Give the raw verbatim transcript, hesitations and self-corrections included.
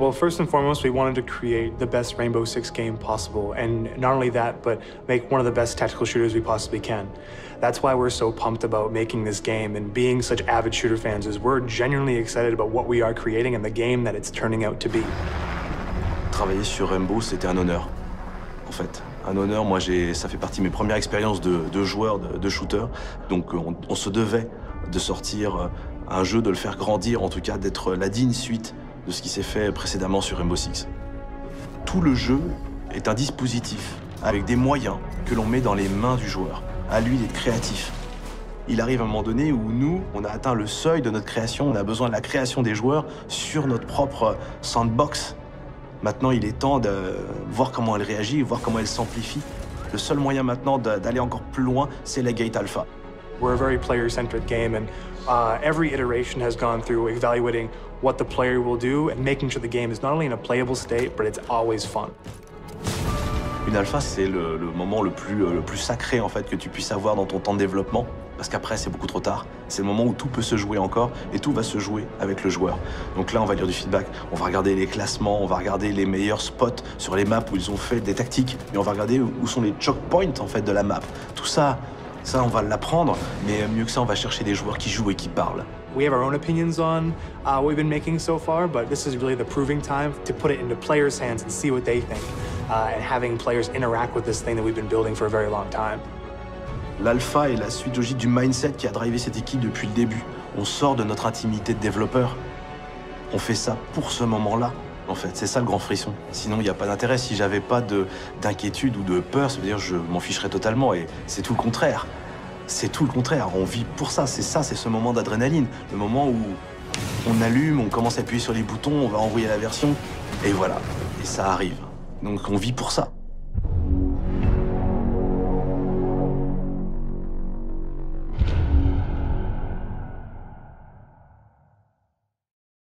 Well, first and foremost, we wanted to create the best Rainbow Six game possible, and not only that, but make one of the best tactical shooters we possibly can. That's why we're so pumped about making this game and being such avid shooter fans, is we're genuinely excited about what we are creating and the game that it's turning out to be. Travailler sur Rainbow, c'était un honneur, en fait. Un honneur, moi, j'ai, ça fait partie de mes premières expériences de, de joueur, de, de shooter. Donc, on, on se devait de sortir un jeu, de le faire grandir, en tout cas, d'être la digne suite de ce qui s'est fait précédemment sur Rainbow Six. Tout le jeu est un dispositif avec des moyens que l'on met dans les mains du joueur. À lui d'être créatif. Il arrive un moment donné où nous, on a atteint le seuil de notre création, on a besoin de la création des joueurs sur notre propre sandbox. Maintenant, il est temps de voir comment elle réagit, voir comment elle s'amplifie. Le seul moyen maintenant d'aller encore plus loin, c'est la Gate Alpha. We're a very player-centric game, and uh, every iteration has gone through evaluating what the player will do and making sure the game is not only in a playable state, but it's always fun. Une alpha, c'est le, le moment le plus, le plus sacré en fait que tu puisses avoir dans ton temps de développement, parce qu'après c'est beaucoup trop tard. C'est le moment où tout peut se jouer encore et tout va se jouer avec le joueur. Donc là, on va lire du feedback, on va regarder les classements, on va regarder les meilleurs spots sur les maps où ils ont fait des tactiques, et on va regarder où sont les choke points en fait de la map. Tout ça, ça on va l'apprendre, mais mieux que ça, on va chercher des joueurs qui jouent et qui parlent. We have our own opinions on uh, what we've been making so far, but this is really the proving time to put it into players' hands and see what they think, uh, and having players interact with this thing that we've been building for a very long time. L'alpha est la suite logique du mindset qui a drivé cette équipe depuis le début. On sort de notre intimité de développeur. On fait ça pour ce moment-là, en fait. C'est ça le grand frisson. Sinon, il n'y a pas d'intérêt. Si j'avais pas d'inquiétude ou de peur, ça veut dire que je m'en ficherais totalement. Et c'est tout le contraire. C'est tout le contraire. On vit pour ça. C'est ça, c'est ce moment d'adrénaline. Le moment où on allume, on commence à appuyer sur les boutons, on va envoyer la version. Et voilà. Et ça arrive. Donc on vit pour ça.